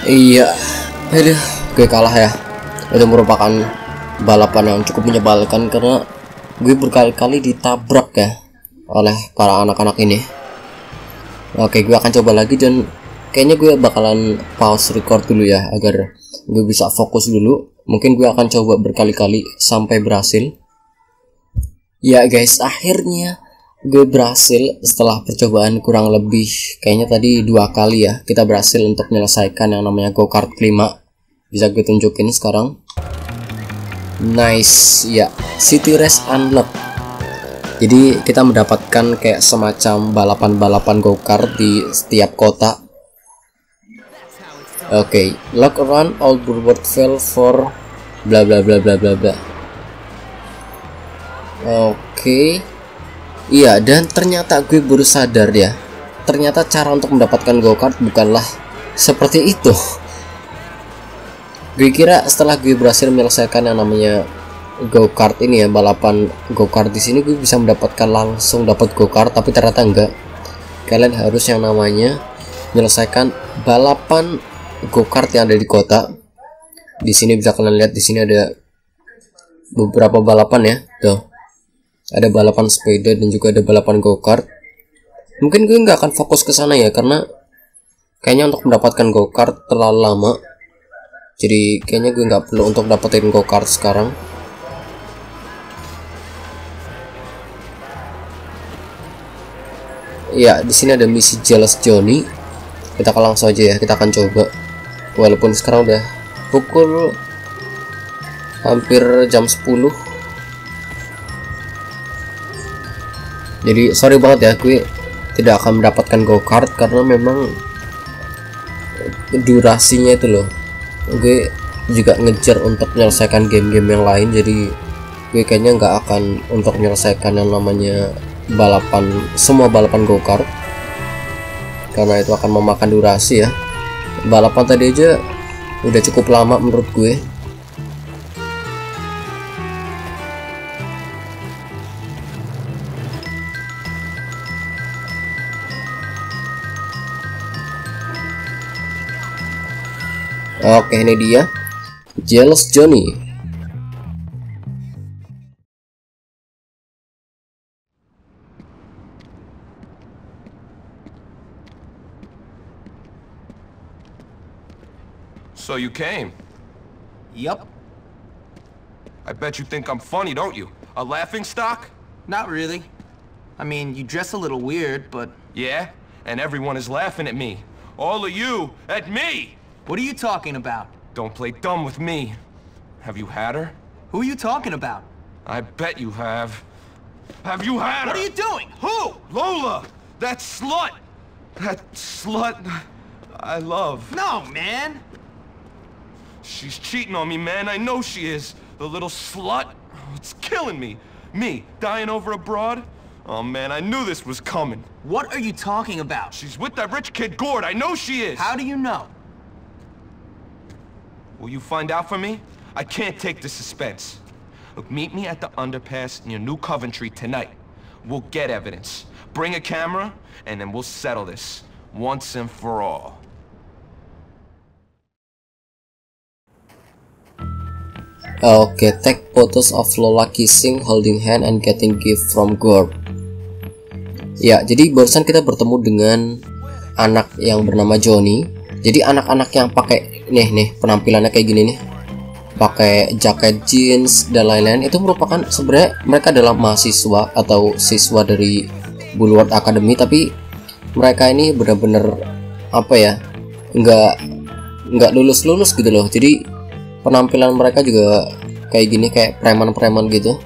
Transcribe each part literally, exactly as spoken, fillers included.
Iya, aduh, gue kalah ya. Itu merupakan balapan yang cukup menyebalkan karena gue berkali-kali ditabrak ya oleh para anak-anak ini. Oke, gue akan coba lagi dan kayaknya gue bakalan pause record dulu ya agar gue bisa fokus dulu. Mungkin gue akan coba berkali-kali sampai berhasil. Ya guys, akhirnya gue berhasil setelah percobaan kurang lebih kayaknya tadi dua kali ya. Kita berhasil untuk menyelesaikan yang namanya go-kart kelima. Bisa gue tunjukin sekarang. Nice ya, City Race Unlock. Jadi kita mendapatkan kayak semacam balapan-balapan go-kart di setiap kota. Oke, okay. Lock around all Burwood Vale for bla bla bla bla bla bla. Oke. Okay. Iya, dan ternyata gue baru sadar ya. Ternyata cara untuk mendapatkan go-kart bukanlah seperti itu. Gue kira setelah gue berhasil menyelesaikan yang namanya go-kart ini ya, balapan go-kart di sini gue bisa mendapatkan langsung dapat go-kart, tapi ternyata enggak. Kalian harus yang namanya menyelesaikan balapan go-kart yang ada di kota. Di sini bisa kalian lihat, di sini ada beberapa balapan ya. Tuh. Ada balapan sepeda dan juga ada balapan go-kart. Mungkin gue nggak akan fokus ke sana ya, karena kayaknya untuk mendapatkan go-kart terlalu lama. Jadi kayaknya gue nggak perlu untuk dapetin go-kart sekarang. Ya, di sini ada misi Jealous Johnny. Kita akan langsung aja ya, kita akan coba. Walaupun sekarang udah pukul hampir jam sepuluh. Jadi sorry banget ya, gue tidak akan mendapatkan go-kart karena memang durasinya itu loh. Gue juga ngejar untuk menyelesaikan game-game yang lain, jadi gue kayaknya nggak akan untuk menyelesaikan yang namanya balapan, semua balapan go-kart, karena itu akan memakan durasi ya. Balapan tadi aja udah cukup lama menurut gue. Oke, ini dia Jealous Johnny. So you came? Yup. I bet you think I'm funny, don't you? A laughing stock? Not really. I mean, you dress a little weird, but... Yeah? And everyone is laughing at me. All of you at me! What are you talking about? Don't play dumb with me. Have you had her? Who are you talking about? I bet you have. Have you had her? What are you doing? Who? Lola! That slut! That slut I love. No, man! She's cheating on me, man. I know she is. The little slut. It's killing me. Me, dying over a broad? Oh, man, I knew this was coming. What are you talking about? She's with that rich kid Gord. I know she is. How do you know? Will you find out for me? I can't take the suspense. Look, meet me at the underpass near New Coventry tonight. We'll get evidence. Bring a camera, and then we'll settle this once and for all. Oke, okay, take photos of Lola kissing, holding hand, and getting gift from Gord. Ya, jadi barusan kita bertemu dengan anak yang bernama Johnny. Jadi anak-anak yang pakai nih nih penampilannya kayak gini nih, pakai jaket jeans dan lain-lain, itu merupakan sebenarnya mereka adalah mahasiswa atau siswa dari Burwood Academy, tapi mereka ini benar-benar apa ya, nggak nggak lulus-lulus gitu loh. Jadi penampilan mereka juga kayak gini, kayak preman-preman gitu.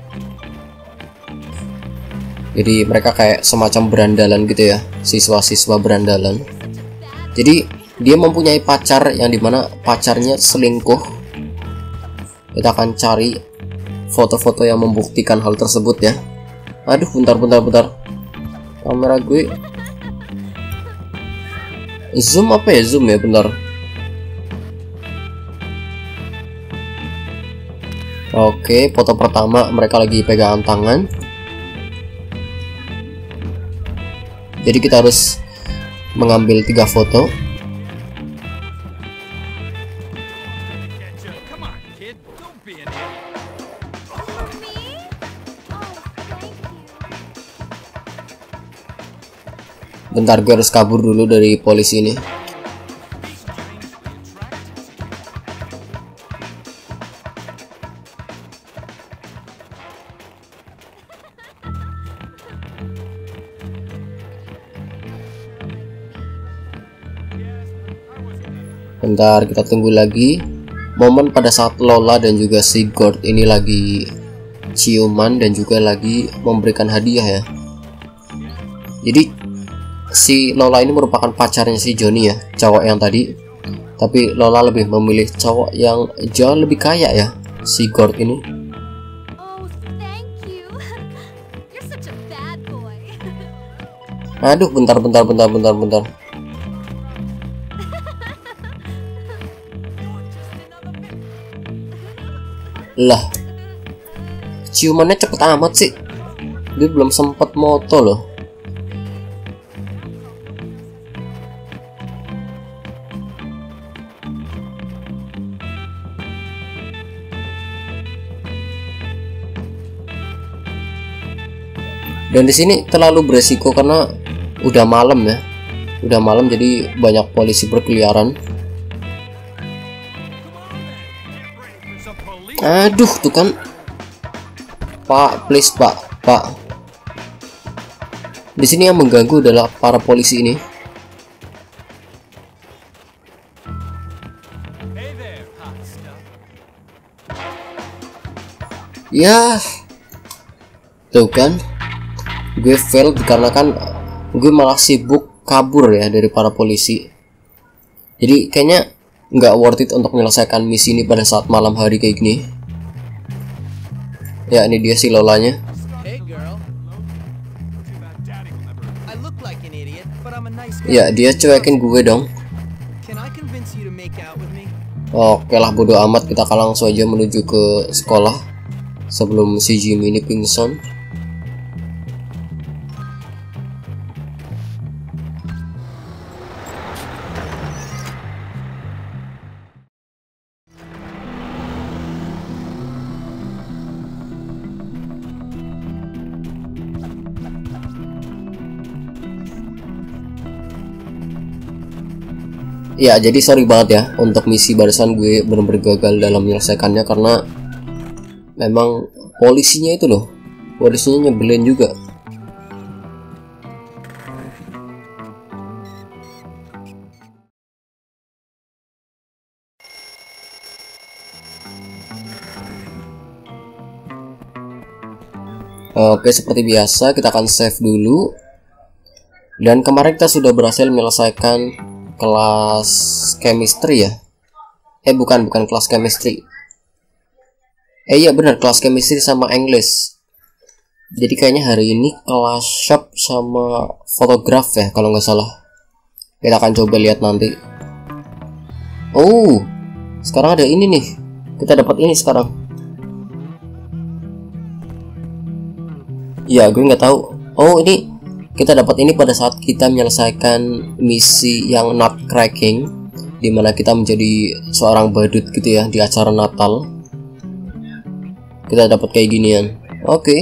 Jadi mereka kayak semacam berandalan gitu ya, siswa-siswa berandalan. Jadi dia mempunyai pacar yang dimana pacarnya selingkuh. Kita akan cari foto-foto yang membuktikan hal tersebut ya. Aduh, bentar bentar bentar. Kamera gue zoom apa ya, zoom ya, bentar. Oke, foto pertama mereka lagi pegangan tangan. Jadi kita harus mengambil tiga foto. Bentar, gue harus kabur dulu dari polisi ini. Bentar, kita tunggu lagi momen pada saat Lola dan juga si Gord ini lagi ciuman dan juga lagi memberikan hadiah ya. Jadi si Lola ini merupakan pacarnya si Johnny ya, cowok yang tadi. Tapi Lola lebih memilih cowok yang jauh lebih kaya ya, si Gord ini. Oh, thank you. You're such a bad boy. Aduh, bentar, bentar, bentar, bentar, bentar. Lah, ciumannya cepet amat sih. Dia belum sempat moto loh. Dan di sini terlalu beresiko karena udah malam ya. Udah malam jadi banyak polisi berkeliaran. Aduh, tuh kan. Pak, please, Pak. Pak. Di sini yang mengganggu adalah para polisi ini. Ya. Tuh kan. Gue fail dikarenakan gue malah sibuk kabur ya dari para polisi. Jadi kayaknya nggak worth it untuk menyelesaikan misi ini pada saat malam hari kayak gini. Ya, ini dia si Lolanya. Hey girl. I look like an idiot, but I'm a nice guy. Ya, dia cuekin gue dong. Can I convince you to make out with me? Oke lah, bodo amat, kita akan langsung aja menuju ke sekolah sebelum si Jimmy ini pingsan. Ya, jadi sorry banget ya untuk misi barusan gue benar-benar gagal dalam menyelesaikannya karena memang polisinya itu loh, polisinya nyebelin juga. Oke, seperti biasa kita akan save dulu. Dan kemarin kita sudah berhasil menyelesaikan kelas chemistry ya. Eh bukan, bukan kelas chemistry. Eh iya benar, kelas chemistry sama English. Jadi kayaknya hari ini kelas shop sama fotograf ya kalau nggak salah. Kita akan coba lihat nanti. Oh, sekarang ada ini nih. Kita dapat ini sekarang. Ya, gue nggak tahu. Oh, ini kita dapat ini pada saat kita menyelesaikan misi yang nutcracking, dimana kita menjadi seorang badut gitu ya di acara Natal. Kita dapat kayak ginian. Oke. Okay.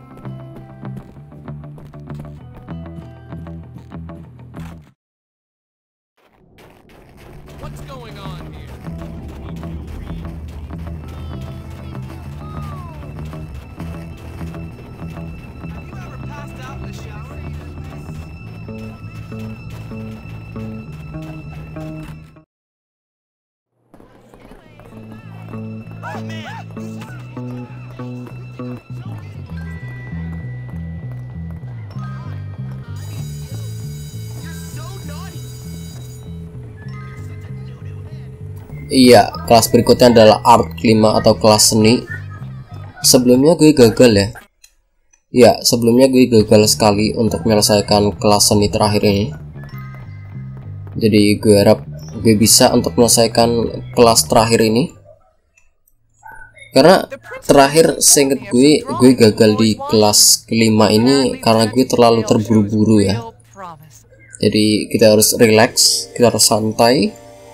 Iya, kelas berikutnya adalah art lima atau kelas seni. Sebelumnya gue gagal ya. Ya, sebelumnya gue gagal sekali untuk menyelesaikan kelas seni terakhir ini. Jadi gue harap gue bisa untuk menyelesaikan kelas terakhir ini. Karena terakhir seinget gue, gue gagal di kelas kelima ini karena gue terlalu terburu-buru ya. Jadi kita harus relax, kita harus santai.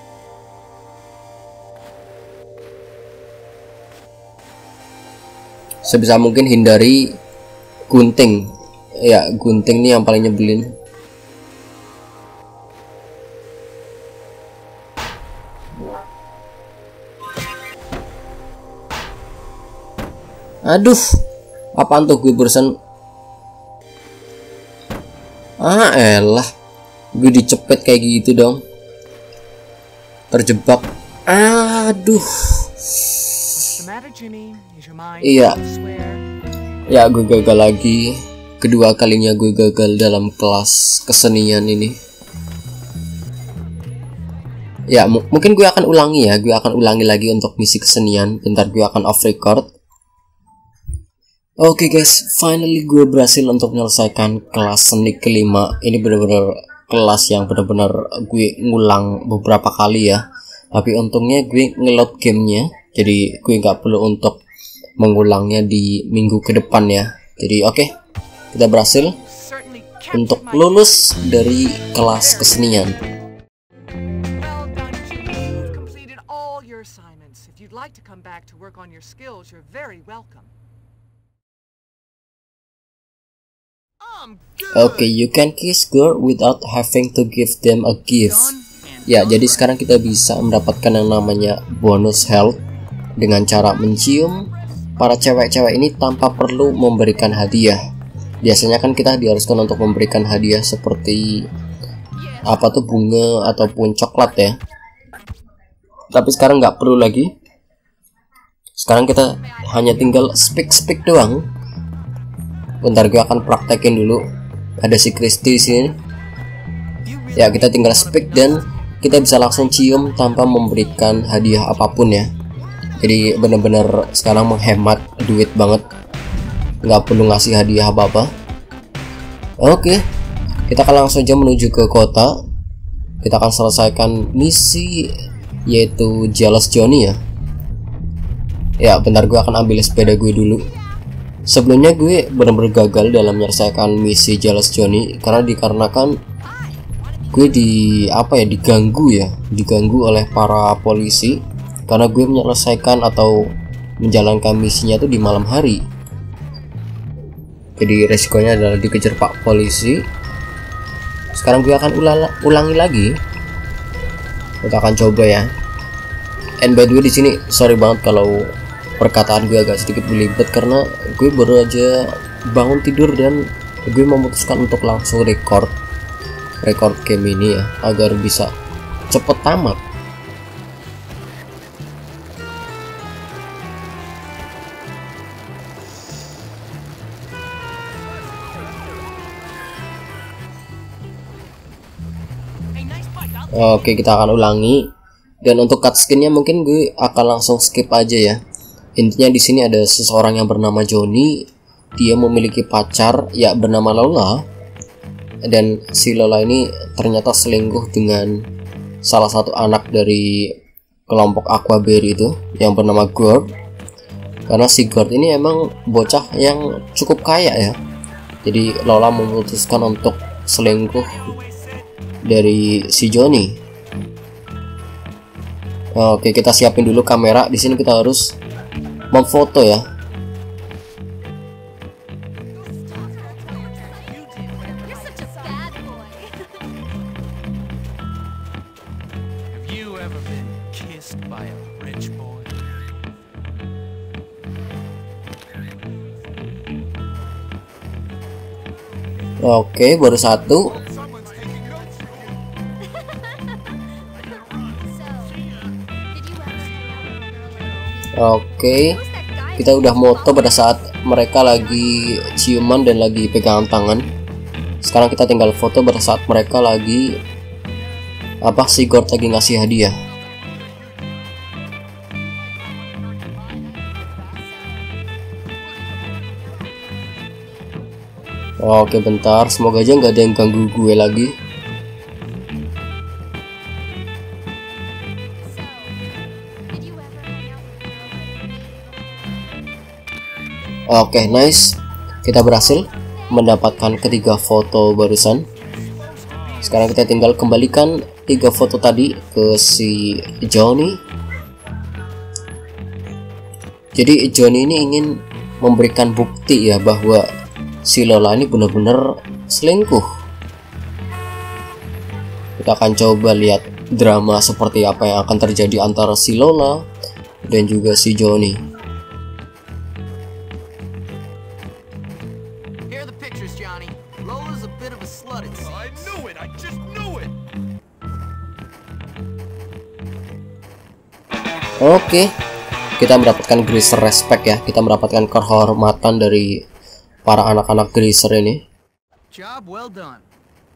Sebisa mungkin hindari gunting. Ya, gunting nih yang paling nyebelin. Aduh, apaan tuh gue barusan? Ah elah, gue dicepet kayak gitu dong. Terjebak. Aduh. Iya. Ya gue gagal lagi. Kedua kalinya gue gagal dalam kelas kesenian ini. Ya mungkin gue akan ulangi ya. Gue akan ulangi lagi untuk misi kesenian. Bentar gue akan off record. Oke okay guys, finally gue berhasil untuk menyelesaikan kelas seni kelima. Ini benar-benar kelas yang benar-benar gue ngulang beberapa kali ya. Tapi untungnya gue ngeload gamenya, jadi gue nggak perlu untuk mengulangnya di minggu ke depan ya. Jadi oke, okay, kita berhasil untuk lulus dari kelas kesenian. Oke, okay, you can kiss girl without having to give them a gift. Ya, jadi sekarang kita bisa mendapatkan yang namanya bonus health dengan cara mencium para cewek-cewek ini tanpa perlu memberikan hadiah. Biasanya kan kita diharuskan untuk memberikan hadiah seperti apa tuh, bunga ataupun coklat ya. Tapi sekarang nggak perlu lagi. Sekarang kita hanya tinggal speak-speak doang. Bentar gue akan praktekin dulu. Ada si Kristi di sini. Ya, kita tinggal speak dan kita bisa langsung cium tanpa memberikan hadiah apapun ya. Jadi bener-bener sekarang menghemat duit banget. Nggak perlu ngasih hadiah apa-apa. Oke, kita akan langsung aja menuju ke kota. Kita akan selesaikan misi yaitu Jealous Johnny ya. Ya, bentar gue akan ambil sepeda gue dulu. Sebelumnya gue benar-benar gagal dalam menyelesaikan misi Jealous Johnny karena dikarenakan gue di apa ya diganggu ya, diganggu oleh para polisi karena gue menyelesaikan atau menjalankan misinya tuh di malam hari. Jadi resikonya adalah dikejar pak polisi. Sekarang gue akan ulala, ulangi lagi. Kita akan coba ya. And by the way di sini sorry banget kalau perkataan gue agak sedikit belibet karena gue baru aja bangun tidur dan gue memutuskan untuk langsung record record game ini ya agar bisa cepet tamat. Oke, kita akan ulangi dan untuk cutscene-nya mungkin gue akan langsung skip aja ya. Intinya di sini ada seseorang yang bernama Johnny. Dia memiliki pacar ya bernama Lola. Dan si Lola ini ternyata selingkuh dengan salah satu anak dari kelompok Aquaberry itu yang bernama Gord. Karena si Gord ini emang bocah yang cukup kaya ya. Jadi Lola memutuskan untuk selingkuh dari si Johnny. Oke, kita siapin dulu kamera. Di sini kita harus memfoto ya. Oke, baru satu. Oke, kita udah moto pada saat mereka lagi ciuman dan lagi pegangan tangan. Sekarang kita tinggal foto pada saat mereka lagi apa si Gord lagi ngasih hadiah. Oke, bentar, semoga aja nggak ada yang ganggu gue lagi. Oke, nice. Kita berhasil mendapatkan ketiga foto barusan. Sekarang kita tinggal kembalikan tiga foto tadi ke si Johnny. Jadi Johnny ini ingin memberikan bukti ya bahwa si Lola ini benar-benar selingkuh. Kita akan coba lihat drama seperti apa yang akan terjadi antara si Lola dan juga si Johnny. Here are the pictures, Johnny. Lola's a bit of a slut, it seems. I knew it. I just knew it. Oke, kita mendapatkan Greaser respect ya. Kita mendapatkan kehormatan dari para anak-anak Greaser ini. Job well done.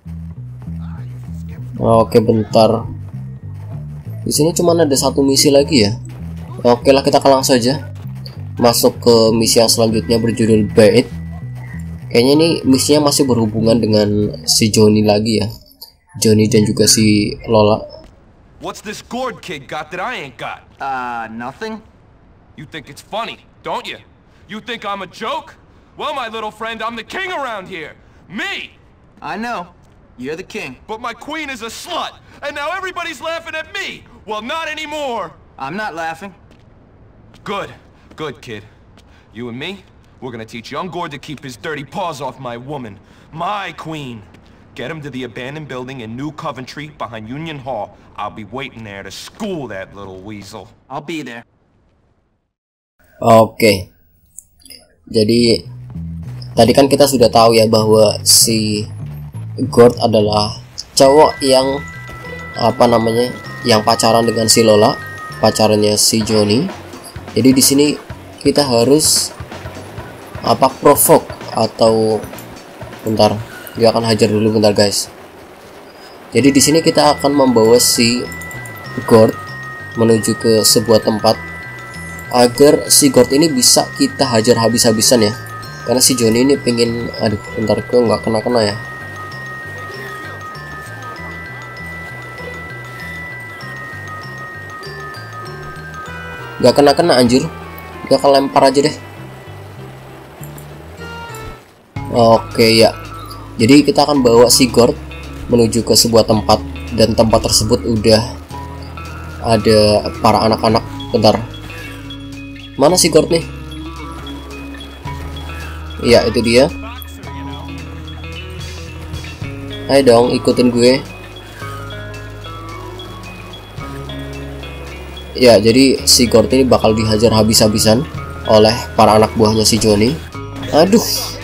Oke, bentar. Di sini cuma ada satu misi lagi ya. Oke lah, kita langsung saja masuk ke misi yang selanjutnya berjudul Bait. Kayaknya ini misinya masih berhubungan dengan si Johnny lagi ya. Johnny dan juga si Lola. What's this Gord kid got that I ain't got? Uh, nothing? You think it's funny, don't you? You think I'm a joke? Well, my little friend, I'm the king around here. Me! I know. You're the king. But my queen is a slut, and now everybody's laughing at me. Well, not anymore. I'm not laughing. Good. Good, kid. You and me, we're gonna teach young Gord to keep his dirty paws off my woman. My queen. Get him to the abandoned building in New Coventry behind Union Hall. I'll be waiting there to school that little weasel. I'll be there. Oke. Jadi tadi kan kita sudah tahu ya bahwa si Gord adalah cowok yang apa namanya, yang pacaran dengan si Lola, pacarannya si Johnny. Jadi di sini kita harus apa provoke atau bentar, dia akan hajar dulu bentar guys. Jadi di sini kita akan membawa si Gord menuju ke sebuah tempat agar si Gord ini bisa kita hajar habis-habisan ya. Karena si Johnny ini pengen, aduh bentar, kok nggak kena-kena ya. Gak kena-kena anjir. Gak kelempar aja deh. Oke ya. Jadi kita akan bawa si Gord menuju ke sebuah tempat, dan tempat tersebut udah ada para anak-anak. Bentar, mana si Gord nih? Iya, itu dia. Ayo dong, ikutin gue. Ya, jadi si Gord ini bakal dihajar habis-habisan oleh para anak buahnya si Johnny. Aduh.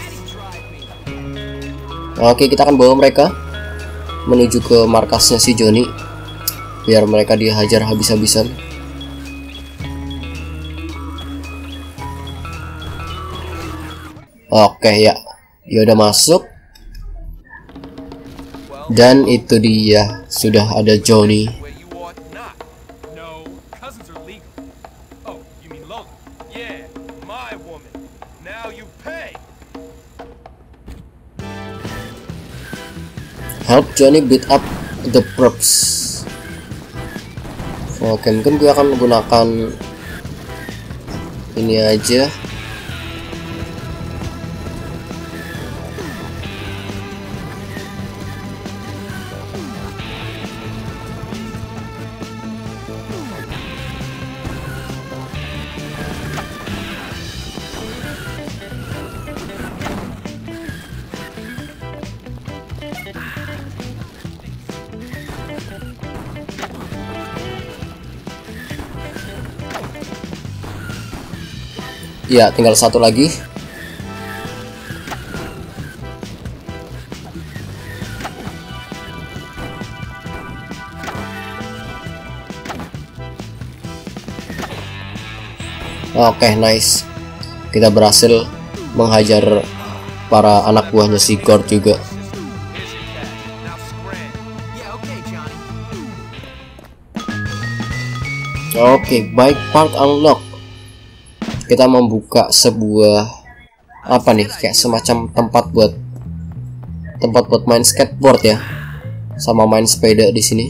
Oke, kita akan bawa mereka menuju ke markasnya si Johnny biar mereka dihajar habis-habisan. Oke ya, dia udah masuk. Dan itu dia, sudah ada Johnny. Help Johnny beat up the props. Oke, mungkin gue akan menggunakan ini aja. Ya, tinggal satu lagi. Oke, nice. Kita berhasil menghajar para anak buahnya si Gord juga. Oke, bike park unlock. Kita membuka sebuah apa nih, kayak semacam tempat buat tempat buat main skateboard ya, sama main sepeda di sini.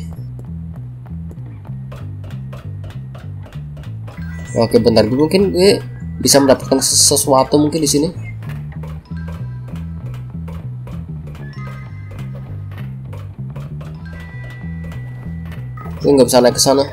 Oke, bentar, gue mungkin gue bisa mendapatkan sesuatu mungkin di sini. Gue nggak bisa naik ke sana.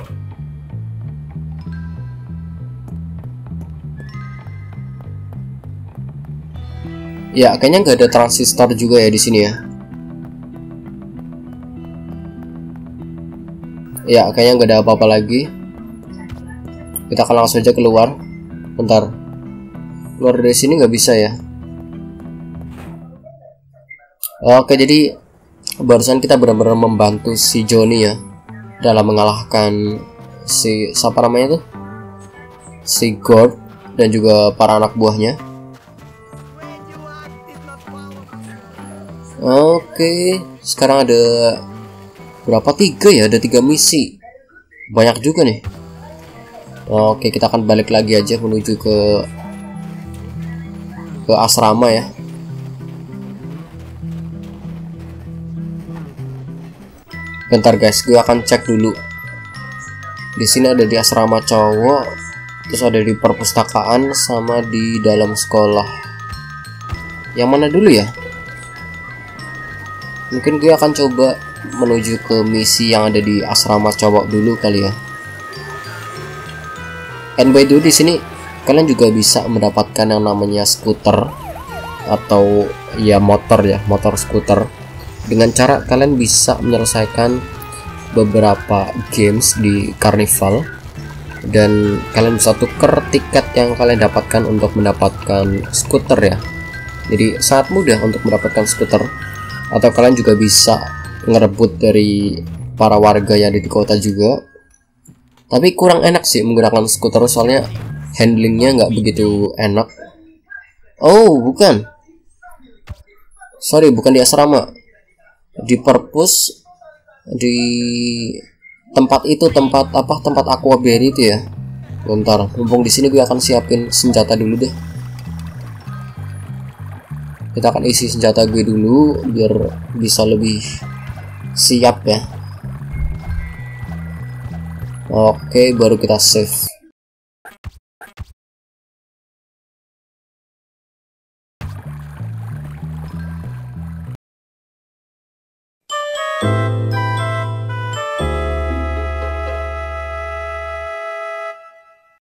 Ya, kayaknya nggak ada transistor juga ya di sini ya. Ya, kayaknya nggak ada apa-apa lagi. Kita akan langsung aja keluar. Bentar, keluar dari sini nggak bisa ya. Oke, jadi barusan kita benar-benar membantu si Johnny ya dalam mengalahkan si siapa namanya tuh, si Gord dan juga para anak buahnya. Oke, sekarang ada berapa? Tiga ya, ada tiga misi, banyak juga nih. Oke, kita akan balik lagi aja menuju ke ke asrama ya. Bentar guys, gue akan cek dulu. Di sini ada di asrama cowok, terus ada di perpustakaan sama di dalam sekolah. Yang mana dulu ya? Mungkin gue akan coba menuju ke misi yang ada di asrama cowok dulu kali ya. And by the way, di sini kalian juga bisa mendapatkan yang namanya skuter atau ya motor ya, motor skuter, dengan cara kalian bisa menyelesaikan beberapa games di Carnival dan kalian bisa tuker tiket yang kalian dapatkan untuk mendapatkan skuter ya. Jadi sangat mudah untuk mendapatkan skuter, atau kalian juga bisa ngerebut dari para warga yang ada di kota juga. Tapi kurang enak sih menggunakan skuter, soalnya handlingnya nggak begitu enak. Oh bukan, sorry, bukan di asrama, di perpus, di tempat itu, tempat apa, tempat aquaberry itu ya. Bentar, mumpung di sini gue akan siapin senjata dulu deh. Kita akan isi senjata gue dulu biar bisa lebih siap ya. Oke, baru kita save.